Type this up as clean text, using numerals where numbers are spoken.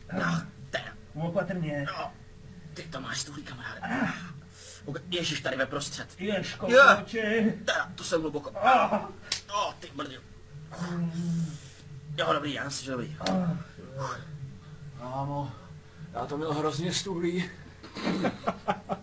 No, teda. Opatrně. No, ty to máš stuhlý, kamaráde. Ježiš, tady ve prostřed. Je škoda, oči. Teda, to jsem hluboko. Ty brdio. Jo, dobrý, já myslím, že dobrý. Mámo, já to měl hrozně stuhlý.